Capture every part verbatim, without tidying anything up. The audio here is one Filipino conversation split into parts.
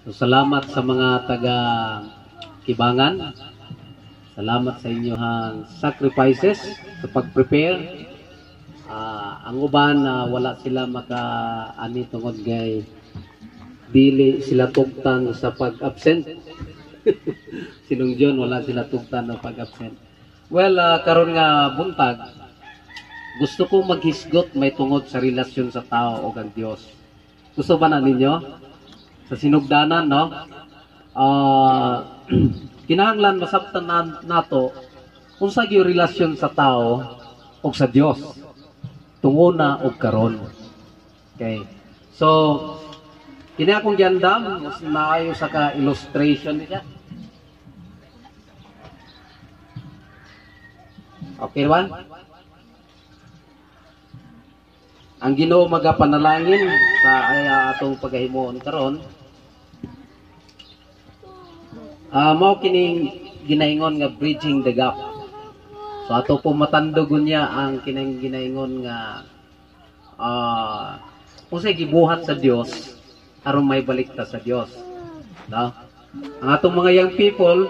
So, salamat sa mga taga Kibangan. Salamat sa inyong sacrifices sa pag-prepare. Uh, ang uban na uh, wala sila maka-ani tungod gay dili sila tugtan sa pag-absent. Sinong John wala sila tugtan ng pag-absent. Well, uh, karon nga buntag, gusto ko maghisgot may tungod sa relasyon sa tao o ang Dios. Gusto ba na ninyo? Sa sinugdanan, no? Uh, kinahanglan masabtan na, nato kung sa yung relasyon sa tao o sa Dios. Tunguna o karon. Okay. So, kini akong gandam, mas naayo sa ka-illustration niya. Okay, Juan? Ang Ginoo magapanalangin sa ay atong pagahimoon karon. Ah, uh, mao kining ginaingon nga bridging the gap. So ato po matandogon niya ang kining ginaingon nga ah uh, usay gibuhat sa Dios aron may balik ta sa Dios. No? Ang atong mga young people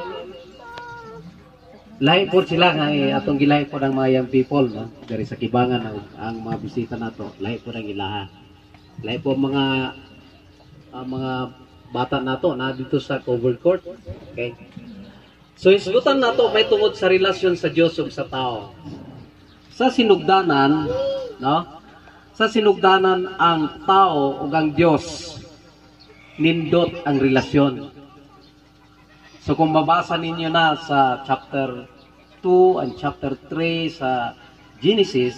lahi po sila nga eh, atong gilahi po ng mga young people, no? Dari sa Kibangan ang, ang mga bisita nato, lahi po ng ilaha. Lahi po mga uh, mga bata nato na dito sa covered court. Okay. So isgutan nato may tungod sa relasyon sa Dios ug sa tao. Sa sinugdanan, no? Sa sinugdanan ang tao ug ang Dios nindot ang relasyon. So kung mabasa ninyo na sa chapter two and chapter three sa Genesis,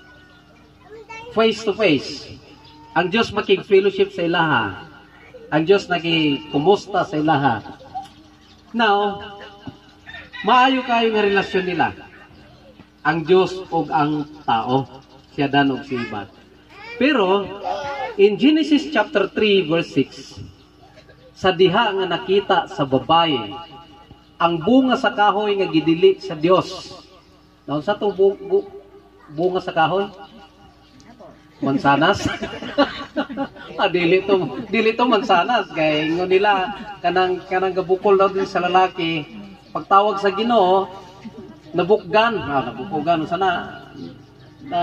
face to face, ang Diyos makig-fellowship sa ilaha. Ang Diyos nagikumusta sa ilaha. Now, maayo kayo nga relasyon nila. Ang Diyos ug ang tao, siya dan ug si Iban. Pero, in Genesis chapter three verse six, sa diha nga nakita sa babae ang bunga sa kahoy nga gidili sa Dios. Naon sa to bu bu bunga sa kahoy? Mansanas. ah, dili to dili to mansanas kay ingon nila kanang kanang gabukol daw din sa lalaki pagtawag sa Ginoo nabukgan, ah, nabukgan sana na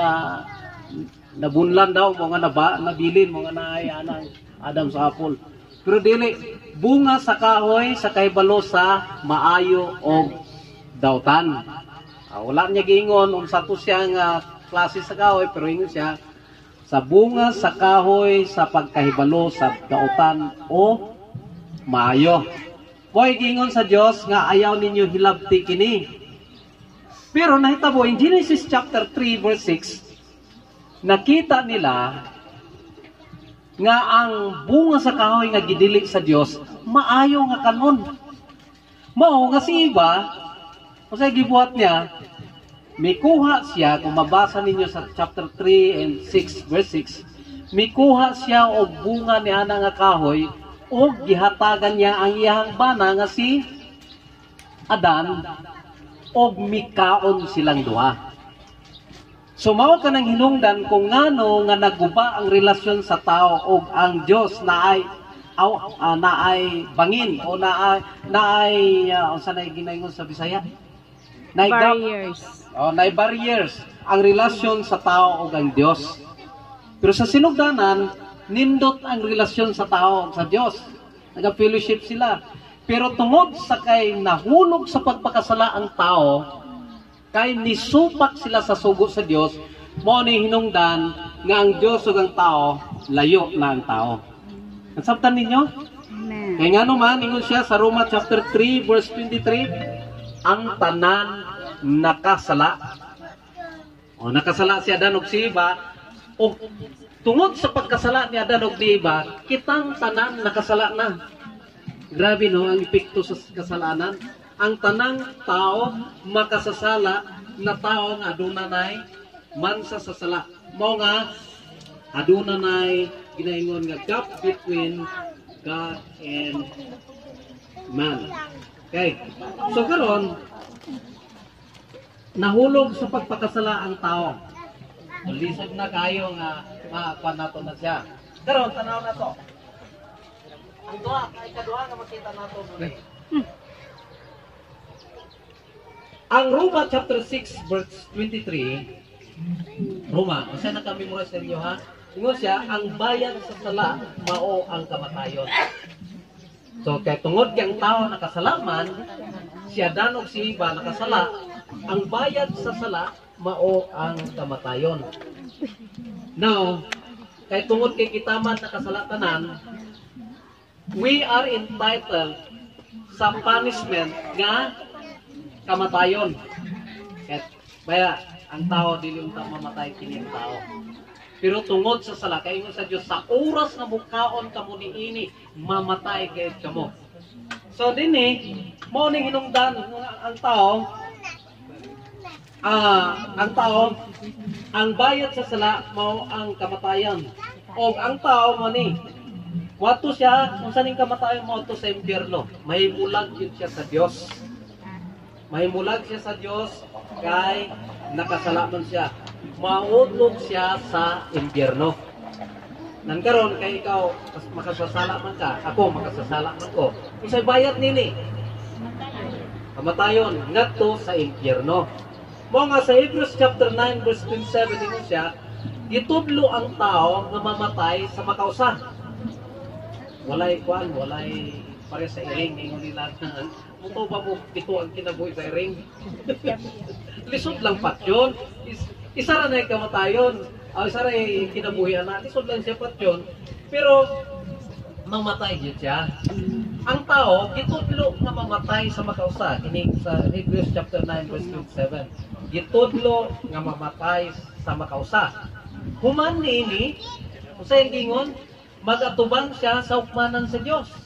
nabunlan daw mo nga naba, nabilin mo nga naay anang Adam sa apple. Pero dili, bunga sa kahoy sa kahibalo sa maayo o dautan. Ah, wala niya giingon unsa to siya nga klase sa kahoy, pero ingon siya sa bunga sa kahoy sa pagkahibalo sa dautan o maayo. Koy giingon sa Dios nga ayaw ninyo hilabti kini. Pero nahitabo in Genesis chapter three verse six, nakita nila nga ang bunga sa kahoy nga gidili sa Dios maayo nga kanon. Mao nga si Eva, usay gibuhat niya, may kuha siya kung mabasa ninyo sa chapter three and six verse six, may kuha siya og bunga ni ana nga kahoy og gihatagan niya ang iyang bana nga si Adan og mikaon silang duha. So mao ka nang hinungdan kung ngano nga naguba ang relasyon sa tao ug ang Dios na ay aw uh, na ay bangin o na ay na ay uh, unsa na ginaingon sa Bisaya? Na barriers. Oh, na barriers ang relasyon sa tao ug ang Dios. Pero sa sinugdanan nindot ang relasyon sa tao ug sa Dios. Naga-fellowship sila. Pero tungod sa kay nahulog sa pagpakasala ang tao, kay nisupak sila sa sugo sa Dios, mo ni hinungdan nga ang Dios ug ang tao layo na ang tao. Nasabtan ninyo? Amen. Kay ngano man ingon siya sa Roma chapter three verse twenty-three, ang tanan nakasala. O nakasala si Adan ug si Eva, o tungod sa pagkasala ni Adan ug ni Eva, kitang tanan nakasala na. Grabe no ang epekto sa kasalanan. Ang tanang tao makasasala na tao nga aduna nay mansa sa sala. Mao nga aduna nay ginaingon nga gap between God and man. Okay. So karon nahulog sa pagpakasala ang tao. Lisod na kayo nga makuha nato na siya. Karon tanaw na to. ang duha, ay kaduha nga makita nato mo. Ang Roma chapter six verse twenty-three, Roma, kasi nakamemorize sa inyo ha. Ingon siya, ang bayad sa sala mao ang kamatayon. So kay tungod kay ang tao nakasalaman, siya danog si iba nakasala, ang bayad sa sala mao ang kamatayon. Now, kay tungod kay kita man nakasalatanan, we are entitled sa punishment nga kamatayon. Kaya, kaya ang tao dili unta mamatay kini ang tao. Pero tungod sa sala kay ingon sa Dios sa oras na bukaon kamo niini mamatay kay kamo. So dinhi mo ning hinungdan ang tao ah ang tao ang bayad sa sala mao ang kamatayan. O ang tao mo ni wato siya unsa ning kamatayon mo to sa impyerno. Mahimulag yun siya sa Dios. Mahimulag siya sa Dios kay nakasalaman siya. Maudlog siya sa impyerno. Nan karon kay ikaw makasasala man ka, ako makasasala man ko. Unsay bayad nini? Kamatayon ngadto sa impyerno. Mo nga sa Hebrews chapter nine verse twenty-seven ingon siya, gitudlo ang tao nga mamatay sa makausa. Walay kwan, walay pare sa iring ingon nila. Muto ba mo pito ang kinabuhi sa iring? Lisod lang pat yun. Is, isa ra na kamatayon. O isa ra kinabuhi na. Lisod lang siya pat yun. Pero mamatay yun siya. Ang tao, gitudlo nga mamatay sa makausa. Kini sa Hebrews chapter nine verse twenty-seven. Gitudlo nga mamatay sa makausa. Human nini, usay gingon, magatubang siya sa hukmanan sa Dios.